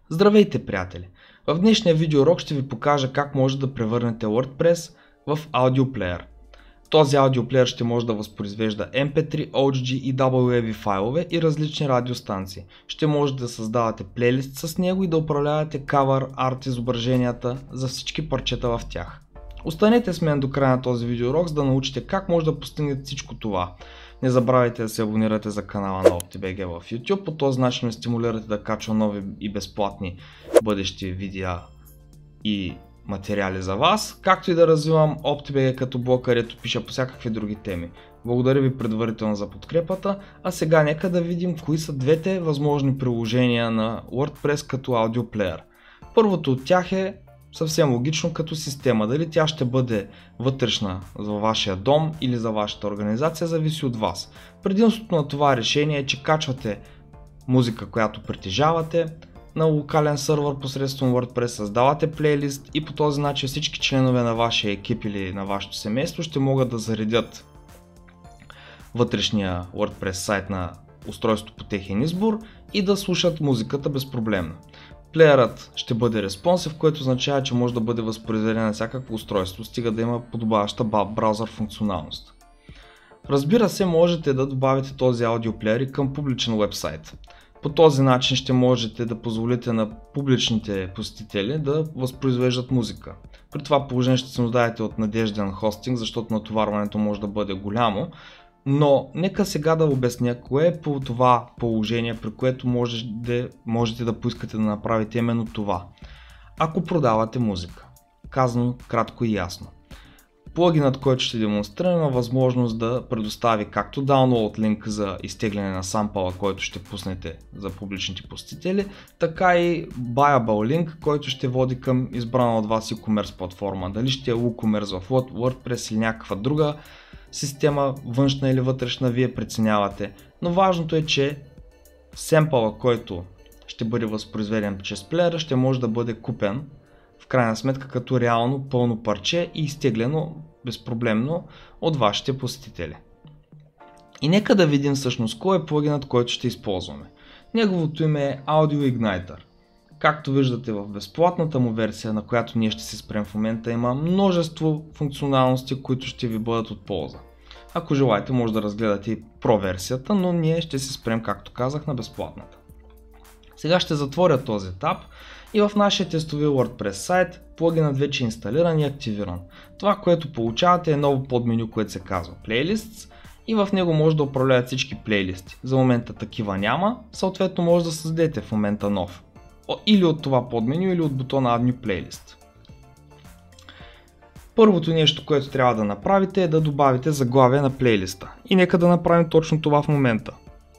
Здравейте, приятели! В днешния видеоурок ще ви покажа как може да превърнете WordPress в аудиоплеер. Този аудиоплеер ще може да възпроизвежда MP3, OGG и WAV файлове и различни радиостанции. Ще може да създавате плейлист с него и да управлявате кавър, арт изображенията за всички парчета в тях. Останете с мен до края на този видеоурок, за да научите как може да постигнете всичко това. Не забравяйте да се абонирате за канала на OptiBG в YouTube, по този начин ме стимулирате да качвам нови и безплатни бъдещи видеа и материали за вас, както и да развивам OptiBG като блог, където пиша по всякакви други теми. Благодаря ви предварително за подкрепата, а сега нека да видим кои са двете възможни приложения на WordPress като аудиоплеер. Първото от тях е съвсем логично като система. Дали тя ще бъде вътрешна за вашия дом или за вашата организация, зависи от вас. Предимството на това решение е, че качвате музика, която притежавате на локален сървър посредством WordPress, създавате плейлист и по този начин всички членове на вашия екип или на вашето семейство ще могат да заредят вътрешния WordPress сайт на устройството по техен избор и да слушат музиката безпроблемно. Плеерът ще бъде responsive, което означава, че може да бъде възпроизведен на всякакво устройство, стига да има подобаваща браузър функционалност. Разбира се, можете да добавите този аудиоплеер и към публичен вебсайт. По този начин ще можете да позволите на публичните посетители да възпроизвеждат музика. При това положение ще се нуждаете от надежден хостинг, защото натоварването може да бъде голямо. Но нека сега да обясня кое е по това положение, при което можете да поискате да направите именно това. Ако продавате музика, казано кратко и ясно. Плагинът, който ще демонстрирам, има възможност да предостави както download линк за изтегляне на сампъла, който ще пуснете за публичните посетители, така и buyable линк, който ще води към избрана от вас e-commerce платформа. Дали ще е WooCommerce в WordPress или някаква друга система, външна или вътрешна, вие преценявате. Но важното е, че семпъла, който ще бъде възпроизведен чрез плеера, ще може да бъде купен в крайна сметка като реално пълно парче и изтеглено безпроблемно от вашите посетители. И нека да видим всъщност кой е плагинът, който ще използваме. Неговото име е Audio Igniter. Както виждате в безплатната му версия, на която ние ще се спрем в момента, има множество функционалности, които ще ви бъдат от полза. Ако желаете, може да разгледате и Pro версията, но ние ще се спрем, както казах, на безплатната. Сега ще затворя този етап и в нашия тестови WordPress сайт плагинът вече е инсталиран и активиран. Това, което получавате, е ново подменю, което се казва Playlists и в него може да управлявате всички плейлисти. За момента такива няма, съответно може да създадете в момента нов. Или от това подменю, или от бутона Add New Playlist. Първото нещо, което трябва да направите, е да добавите заглавие на плейлиста. И нека да направим точно това в момента.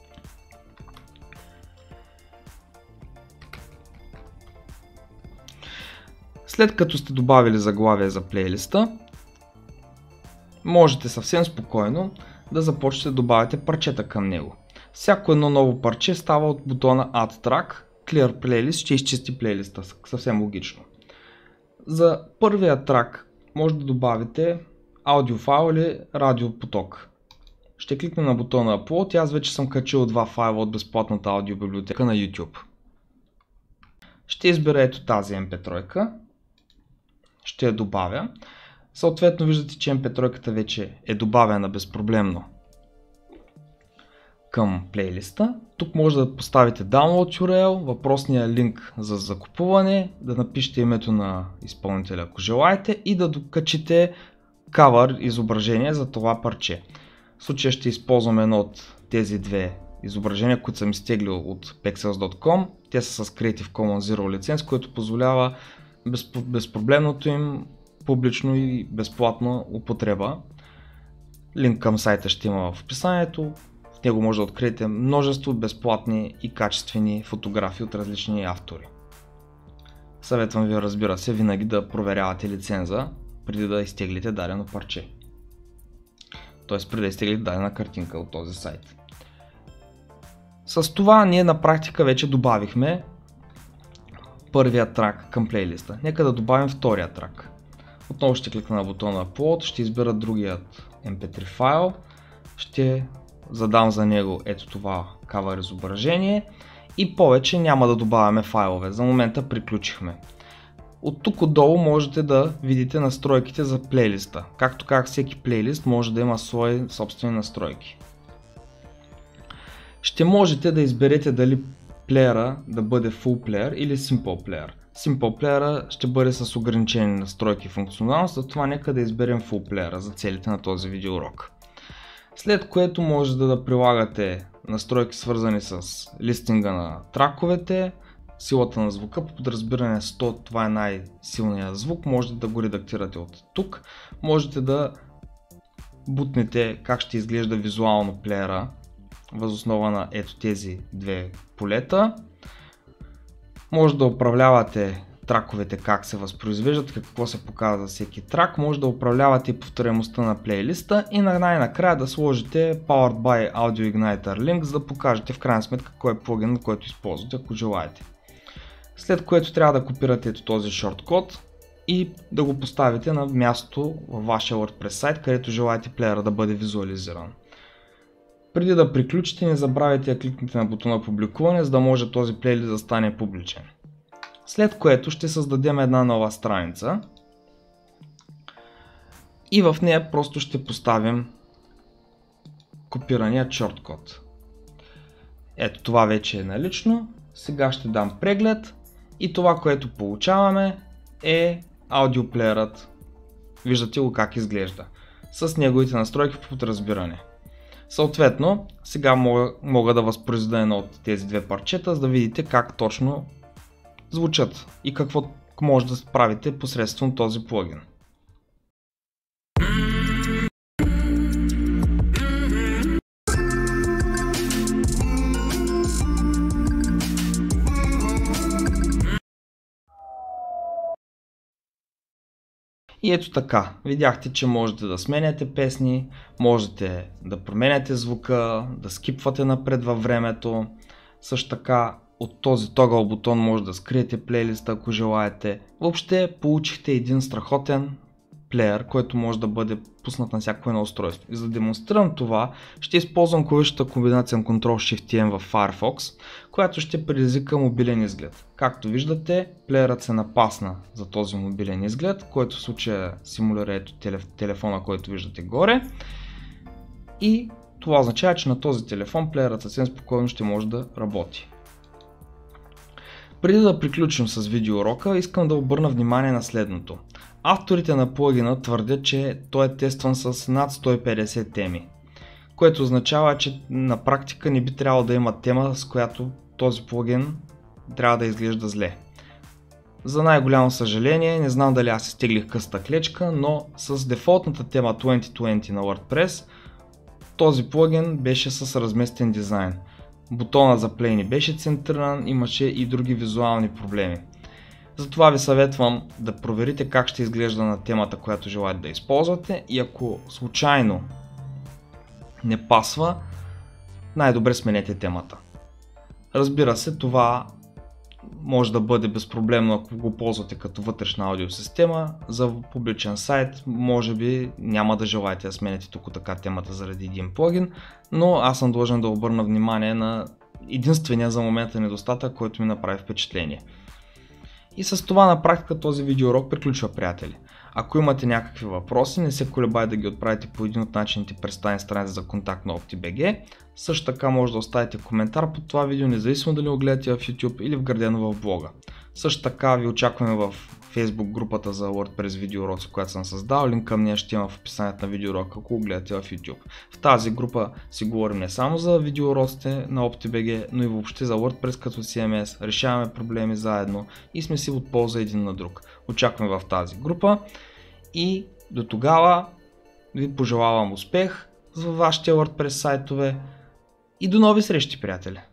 След като сте добавили заглавие за плейлиста, можете съвсем спокойно да започнете да добавяте парчета към него. Всяко едно ново парче става от бутона Add Track. Clear Playlist ще изчисти плейлиста, съвсем логично. За първия трак може да добавите аудиофайл или радиопоток. Ще кликнем на бутона Upload и аз вече съм качил два файла от безплатната аудиобиблиотека на YouTube. Ще избера ето тази MP3, ще я добавя. Съответно виждате, че MP3 вече е добавена безпроблемно към плейлиста. Тук може да поставите download URL, въпросния линк за закупуване, да напишете името на изпълнителя, ако желаете, и да докачите кавър изображение за това парче. В случая ще използвам едно от тези две изображения, които съм изтеглил от pexels.com. Те са с Creative Commons Zero лиценз, който позволява безпроблемното им публично и безплатно употреба. Линк към сайта ще има в описанието. В него може да откриете множество безплатни и качествени фотографии от различни автори. Съветвам ви, разбира се, винаги да проверявате лиценза преди да изтеглите дадено парче. Тоест преди да изтеглите дадена картинка от този сайт. С това ние на практика вече добавихме първия трак към плейлиста. Нека да добавим втория трак. Отново ще кликна на бутона Upload, ще избера другият MP3 файл, ще задам за него ето това кавър изображение и повече няма да добавяме файлове. За момента приключихме. От тук отдолу можете да видите настройките за плейлиста. Както казах, всеки плейлист може да има свои собствени настройки. Ще можете да изберете дали плеера да бъде Full Player или Simple Player. Simple Player ще бъде с ограничени настройки и функционалност, затова нека да изберем Full Player за целите на този видеоурок. След което може да прилагате настройки, свързани с листинга на траковете, силата на звука, по подразбиране 100, това е най-силният звук, можете да го редактирате от тук. Можете да бутнете как ще изглежда визуално плеера въз основа на ето тези две полета. Може да управлявате траковете, как се възпроизвеждат, какво се показва за всеки трак. Може да управлявате и повторяемостта на плейлиста и най-накрая да сложите Powered by Audio Igniter Link, за да покажете в крайна сметка кой е плагин, който използвате, ако желаете. След което трябва да копирате ето този шорткод и да го поставите на място във вашия WordPress сайт, където желаете плеера да бъде визуализиран. Преди да приключите, не забравяйте да кликнете на бутона публикуване, за да може този плейлист да стане публичен. След което ще създадем една нова страница и в нея просто ще поставим копирания шорткод. Ето това вече е налично. Сега ще дам преглед и това, което получаваме, е аудиоплеерът. Виждате го как изглежда с неговите настройки по подразбиране. Съответно, сега мога да възпроизведа едно от тези две парчета, за да видите как точно звучат и какво може да правите посредством този плагин. И ето така, видяхте, че можете да сменяте песни, можете да променяте звука, да скипвате напред във времето. Също така от този тогъл бутон може да скриете плейлиста, ако желаете. Въобще получихте един страхотен плеер, който може да бъде пуснат на всяко едно устройство. И за да демонстрирам това, ще използвам клавишата комбинация на Ctrl-Shift-M в Firefox, която ще предизвика мобилен изглед. Както виждате, плеерът се напасна за този мобилен изглед, който в случая симулира ето телефона, който виждате горе. И това означава, че на този телефон плеерът съвсем спокойно ще може да работи. Преди да приключим с видеоурока, искам да обърна внимание на следното. Авторите на плагина твърдят, че той е тестван с над 150 теми, което означава, че на практика не би трябвало да има тема, с която този плагин трябва да изглежда зле. За най-голямо съжаление, не знам дали аз изтеглих късата клечка, но с дефолтната тема 2020 на WordPress този плагин беше с разместен дизайн. Бутона за play не беше центриран, имаше и други визуални проблеми. Затова ви съветвам да проверите как ще изглежда на темата, която желаете да използвате, и ако случайно не пасва, най-добре сменете темата. Разбира се, това може да бъде безпроблемно, ако го ползвате като вътрешна аудиосистема. За публичен сайт може би няма да желаете да смените тук така темата заради един плагин, но аз съм длъжен да обърна внимание на единствения за момента недостатък, който ми направи впечатление. И с това на практика този видеоурок приключва, приятели. Ако имате някакви въпроси, не се колебайте да ги отправите по един от начините през тази страница за контакт на OptiBG. Също така може да оставите коментар под това видео, независимо дали го гледате в YouTube или вградено в блога. Също така ви очакваме в Facebook групата за WordPress видеоуроци, която съм създал. Линк към нея ще има в описанието на видеоурока, ако го гледате в YouTube. В тази група си говорим не само за видеоуроците на OptiBG, но и въобще за WordPress като CMS, решаваме проблеми заедно и сме си от полза един на друг. Очакваме в тази група и до тогава ви пожелавам успех във вашите WordPress сайтове и до нови срещи, приятели!